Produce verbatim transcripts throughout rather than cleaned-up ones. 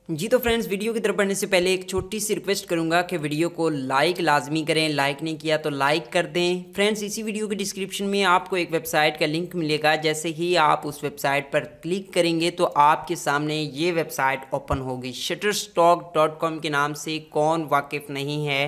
जी तो friends, video की तरफ बढ़ने से पहले एक छोटी सी रिक्वेस्ट करूंगा कि वीडियो को लाइक लाजमी करें। लाइक नहीं किया तो लाइक कर दें। फ्रेंड्स, इसी वीडियो के डिस्क्रिप्शन में आपको एक वेबसाइट का लिंक मिलेगा। जैसे ही आप उस वेबसाइट पर क्लिक करेंगे तो आपके सामने ये वेबसाइट ओपन होगी। शटरस्टॉक डॉट कॉम के नाम से कौन वाकिफ़ नहीं है,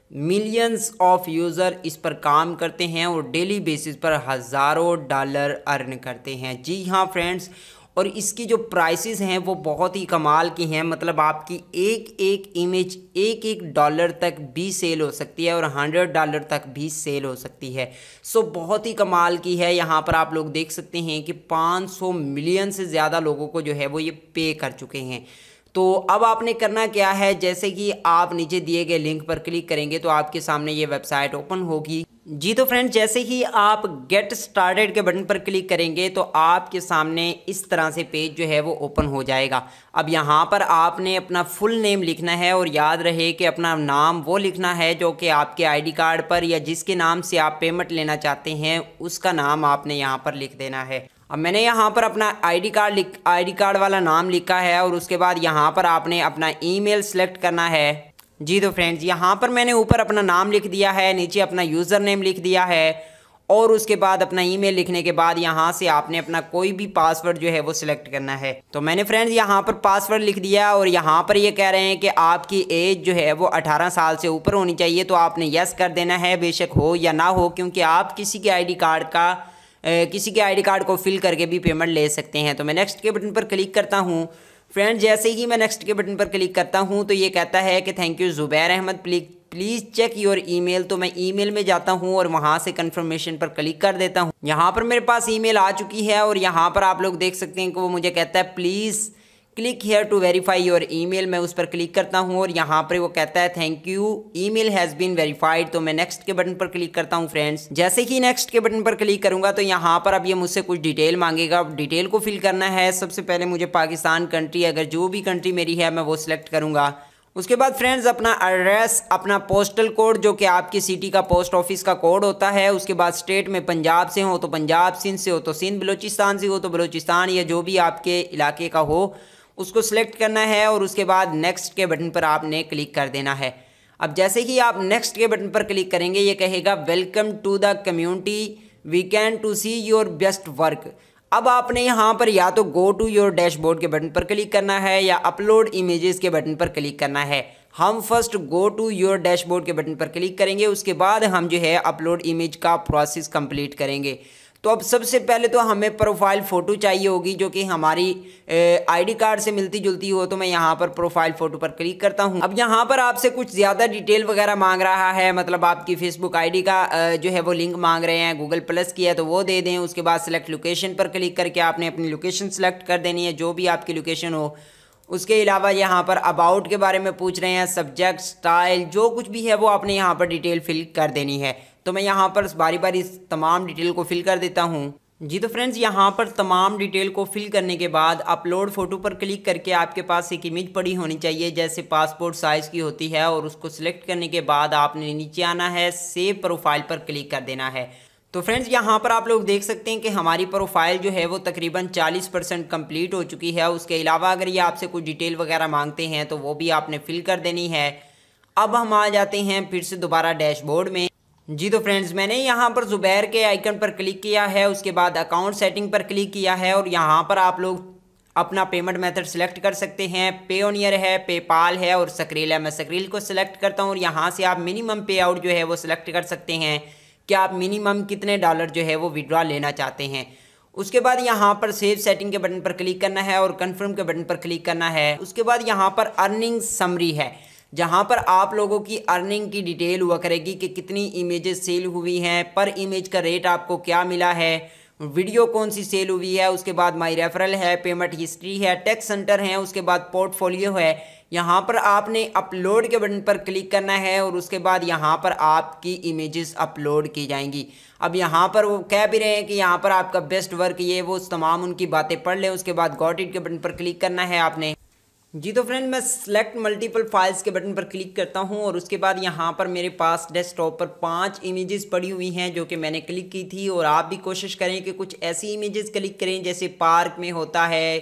मिलियंस ऑफ यूज़र इस पर काम करते हैं और डेली बेसिस पर हज़ारों डॉलर अर्न करते हैं। जी हाँ फ्रेंड्स, और इसकी जो प्राइसेस हैं वो बहुत ही कमाल की हैं। मतलब आपकी एक एक इमेज एक एक डॉलर तक भी सेल हो सकती है और हंड्रेड डॉलर तक भी सेल हो सकती है। सो बहुत ही कमाल की है। यहाँ पर आप लोग देख सकते हैं कि पाँच सौ मिलियन से ज़्यादा लोगों को जो है वो ये पे कर चुके हैं। तो अब आपने करना क्या है, जैसे कि आप नीचे दिए गए लिंक पर क्लिक करेंगे तो आपके सामने ये वेबसाइट ओपन होगी। जी तो फ्रेंड्स, जैसे ही आप गेट स्टार्टेड के बटन पर क्लिक करेंगे तो आपके सामने इस तरह से पेज जो है वो ओपन हो जाएगा। अब यहाँ पर आपने अपना फुल नेम लिखना है और याद रहे कि अपना नाम वो लिखना है जो कि आपके आईडी कार्ड पर या जिसके नाम से आप पेमेंट लेना चाहते हैं उसका नाम आपने यहाँ पर लिख देना है। अब मैंने यहाँ पर अपना आईडी कार्ड लिख आईडी कार्ड वाला नाम लिखा है और उसके बाद यहाँ पर आपने अपना ईमेल सेलेक्ट करना है। जी तो फ्रेंड्स, यहाँ पर मैंने ऊपर अपना नाम लिख दिया है, नीचे अपना यूज़र नेम लिख दिया है और उसके बाद अपना ईमेल लिखने के बाद यहाँ से आपने अपना कोई भी पासवर्ड जो है वो सिलेक्ट करना है। तो मैंने फ्रेंड्स यहाँ पर पासवर्ड लिख दिया और यहाँ पर ये कह रहे हैं कि आपकी एज जो है वो अठारह साल से ऊपर होनी चाहिए। तो आपने यस कर देना है, बेशक हो या ना हो, क्योंकि आप किसी के आईडी कार्ड का किसी के आईडी कार्ड को फिल करके भी पेमेंट ले सकते हैं। तो मैं नेक्स्ट के बटन पर क्लिक करता हूँ। फ्रेंड्स, जैसे ही मैं नेक्स्ट के बटन पर क्लिक करता हूँ तो ये कहता है कि thank you Zubair Ahmed, please please check your email. तो मैं ईमेल में जाता हूँ और वहाँ से कंफर्मेशन पर क्लिक कर देता हूँ। यहाँ पर मेरे पास ईमेल आ चुकी है और यहाँ पर आप लोग देख सकते हैं कि वो मुझे कहता है please click here to verify your email. मैं उस पर क्लिक करता हूँ और यहाँ पर वो कहता है thank you, email has been verified. तो मैं नेक्स्ट के बटन पर क्लिक करता हूँ। फ्रेंड्स, जैसे ही नेक्स्ट के बटन पर क्लिक करूँगा तो यहाँ पर अब ये मुझसे कुछ डिटेल मांगेगा। डिटेल को फिल करना है। सबसे पहले मुझे पाकिस्तान कंट्री, अगर जो भी कंट्री मेरी है मैं वो सिलेक्ट करूँगा। उसके बाद फ्रेंड्स अपना एड्रेस, अपना पोस्टल कोड जो कि आपकी सिटी का पोस्ट ऑफिस का कोड होता है। उसके बाद स्टेट में पंजाब से हो तो पंजाब, सिंध से हो तो सिंध, बलूचिस्तान से हो तो बलूचिस्तान, या जो भी आपके इलाके का हो उसको सिलेक्ट करना है और उसके बाद नेक्स्ट के बटन पर आपने क्लिक कर देना है। अब जैसे ही आप नेक्स्ट के बटन पर क्लिक करेंगे ये कहेगा welcome to the community, we can to see your best work. अब आपने यहाँ पर या तो गो टू योर डैशबोर्ड के बटन पर क्लिक करना है या अपलोड इमेजेस के बटन पर क्लिक करना है। हम first go to your dashboard के बटन पर क्लिक करेंगे, उसके बाद हम जो है अपलोड इमेज का प्रोसेस कंप्लीट करेंगे। तो अब सबसे पहले तो हमें प्रोफाइल फ़ोटो चाहिए होगी जो कि हमारी आईडी कार्ड से मिलती जुलती हो। तो मैं यहाँ पर प्रोफाइल फ़ोटो पर क्लिक करता हूँ। अब यहाँ पर आपसे कुछ ज़्यादा डिटेल वगैरह मांग रहा है, मतलब आपकी फेसबुक आईडी का जो है वो लिंक मांग रहे हैं, गूगल प्लस की है तो वो दे दें। उसके बाद सेलेक्ट लोकेशन पर क्लिक करके आपने अपनी लोकेशन सेलेक्ट कर देनी है, जो भी आपकी लोकेशन हो। उसके अलावा यहाँ पर अबाउट के बारे में पूछ रहे हैं, सब्जेक्ट, स्टाइल, जो कुछ भी है वो आपने यहाँ पर डिटेल फिल कर देनी है। तो मैं यहाँ पर बारी बारी तमाम डिटेल को फिल कर देता हूँ। जी तो फ्रेंड्स, यहाँ पर तमाम डिटेल को फिल करने के बाद अपलोड फ़ोटो पर क्लिक करके आपके पास एक इमेज पड़ी होनी चाहिए जैसे पासपोर्ट साइज़ की होती है, और उसको सिलेक्ट करने के बाद आपने नीचे आना है, सेव प्रोफाइल पर क्लिक कर देना है। तो फ्रेंड्स, यहाँ पर आप लोग देख सकते हैं कि हमारी प्रोफाइल जो है वो तकरीबन चालीस परसेंट कम्प्लीट हो चुकी है। उसके अलावा अगर ये आपसे कुछ डिटेल वगैरह मांगते हैं तो वो भी आपने फिल कर देनी है। अब हम आ जाते हैं फिर से दोबारा डैशबोर्ड में। जी तो फ्रेंड्स, मैंने यहाँ पर ज़ुबैर के आइकन पर क्लिक किया है, उसके बाद अकाउंट सेटिंग पर क्लिक किया है और यहाँ पर आप लोग अपना पेमेंट मेथड सेलेक्ट कर सकते हैं। पेओनियर है, पेपाल है और सक्रिल है। मैं सक्रिल को सिलेक्ट करता हूँ और यहाँ से आप मिनिमम पे आउट जो है वो सिलेक्ट कर सकते हैं कि आप मिनिमम कितने डॉलर जो है वो विड्रॉ लेना चाहते हैं। उसके बाद यहाँ पर सेव सेटिंग के बटन पर क्लिक करना है और कन्फर्म के बटन पर क्लिक करना है। उसके बाद यहाँ पर अर्निंग समरी है, जहाँ पर आप लोगों की अर्निंग की डिटेल हुआ करेगी कि कितनी इमेजेस सेल हुई हैं, पर इमेज का रेट आपको क्या मिला है, वीडियो कौन सी सेल हुई है। उसके बाद माई रेफरल है, पेमेंट हिस्ट्री है, टैक्स सेंटर है, उसके बाद पोर्टफोलियो है। यहाँ पर आपने अपलोड के बटन पर क्लिक करना है और उसके बाद यहाँ पर आपकी इमेजेस अपलोड की जाएंगी। अब यहाँ पर वो कह भी रहे हैं कि यहाँ पर आपका बेस्ट वर्क, ये वो तमाम उनकी बातें पढ़ लें। उसके बाद गॉट इट के बटन पर क्लिक करना है आपने। जी तो फ्रेंड, मैं सेलेक्ट मल्टीपल फाइल्स के बटन पर क्लिक करता हूँ और उसके बाद यहाँ पर मेरे पास डेस्कटॉप पर पांच इमेजेस पड़ी हुई हैं जो कि मैंने क्लिक की थी। और आप भी कोशिश करें कि कुछ ऐसी इमेजेस क्लिक करें जैसे पार्क में होता है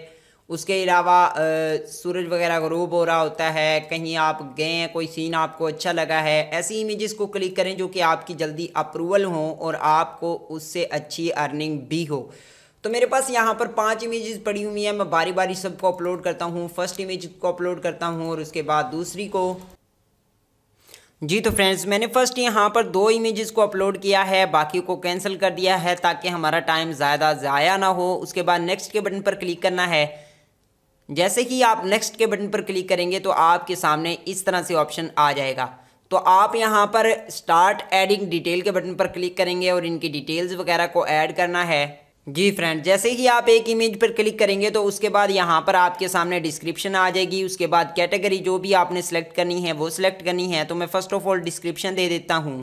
उसके अलावा सूरज वगैरह ग़रूब हो रहा होता है, कहीं आप गए हैं, कोई सीन आपको अच्छा लगा है, ऐसी इमेजेस को क्लिक करें जो कि आपकी जल्दी अप्रूवल हों और आपको उससे अच्छी अर्निंग भी हो। तो मेरे पास यहाँ पर पांच इमेजेस पड़ी हुई हैं, मैं बारी बारी सबको अपलोड करता हूँ। फर्स्ट इमेज को अपलोड करता हूँ और उसके बाद दूसरी को। जी तो फ्रेंड्स, मैंने फर्स्ट यहाँ पर दो इमेजेस को अपलोड किया है, बाकी को कैंसिल कर दिया है ताकि हमारा टाइम ज़्यादा ज़ाया ना हो। उसके बाद नेक्स्ट के बटन पर क्लिक करना है। जैसे ही आप नेक्स्ट के बटन पर क्लिक करेंगे तो आपके सामने इस तरह से ऑप्शन आ जाएगा। तो आप यहाँ पर स्टार्ट एडिंग डिटेल के बटन पर क्लिक करेंगे और इनकी डिटेल्स वगैरह को ऐड करना है। जी फ्रेंड, जैसे ही आप एक इमेज पर क्लिक करेंगे तो उसके बाद यहाँ पर आपके सामने डिस्क्रिप्शन आ जाएगी। उसके बाद कैटेगरी जो भी आपने सेलेक्ट करनी है वो सिलेक्ट करनी है। तो मैं फर्स्ट ऑफ ऑल डिस्क्रिप्शन दे देता हूँ।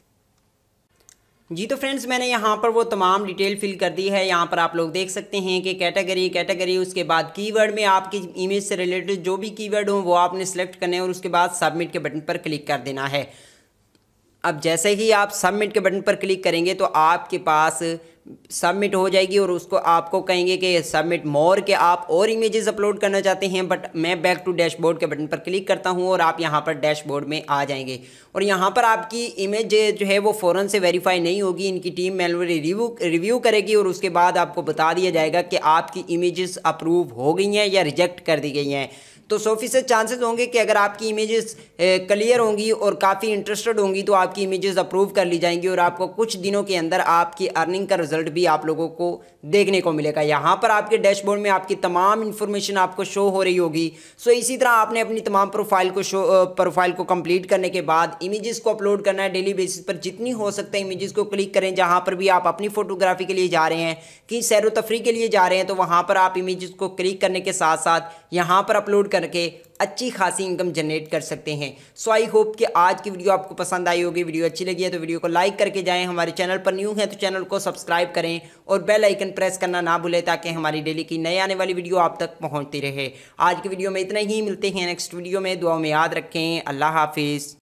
जी तो फ्रेंड्स, मैंने यहाँ पर वो तमाम डिटेल फिल कर दी है। यहाँ पर आप लोग देख सकते हैं कि कैटेगरी कैटेगरी उसके बाद कीवर्ड में आपकी इमेज से रिलेटेड जो भी कीवर्ड हो वो आपने सेलेक्ट करने हैं और उसके बाद सबमिट के बटन पर क्लिक कर देना है। अब जैसे ही आप सबमिट के बटन पर क्लिक करेंगे तो आपके पास सबमिट हो जाएगी और उसको आपको कहेंगे कि सबमिट मोर के आप और इमेजेस अपलोड करना चाहते हैं। बट मैं बैक टू डैशबोर्ड के बटन पर क्लिक करता हूं और आप यहां पर डैशबोर्ड में आ जाएंगे और यहां पर आपकी इमेज जो है वो फ़ौरन से वेरीफाई नहीं होगी। इनकी टीम मैनुअली रिव्यू रिव्यू करेगी और उसके बाद आपको बता दिया जाएगा कि आपकी इमेजेस अप्रूव हो गई हैं या रिजेक्ट कर दी गई हैं। तो सौ फीसद चांसेस होंगे कि अगर आपकी इमेजेस क्लियर होंगी और काफ़ी इंटरेस्टेड होंगी तो आपकी इमेजेस अप्रूव कर ली जाएंगी और आपको कुछ दिनों के अंदर आपकी अर्निंग का रिजल्ट भी आप लोगों को देखने को मिलेगा। यहाँ पर आपके डैशबोर्ड में आपकी तमाम इन्फॉर्मेशन आपको शो हो रही होगी। सो इसी तरह आपने अपनी तमाम प्रोफाइल को शो प्रोफाइल को कंप्लीट करने के बाद इमेजेस को अपलोड करना है। डेली बेसिस पर जितनी हो सकता है इमेजेस को क्लिक करें। जहाँ पर भी आप अपनी फोटोग्राफी के लिए जा रहे हैं, कि सैर तफरी के लिए जा रहे हैं, तो वहाँ पर आप इमेजेस को क्लिक करने के साथ साथ यहाँ पर अपलोड करके अच्छी खासी इनकम जनरेट कर सकते हैं। सो आई होप कि आज की वीडियो आपको पसंद आई होगी। वीडियो अच्छी लगी है तो वीडियो को लाइक करके जाएं। हमारे चैनल पर न्यू हैं तो चैनल को सब्सक्राइब करें और बेल आइकन प्रेस करना ना भूलें ताकि हमारी डेली की नई आने वाली वीडियो आप तक पहुंचती रहे। आज की वीडियो में इतना ही, मिलते हैं नेक्स्ट वीडियो में। दुआ में याद रखें। अल्लाह हाफिज़।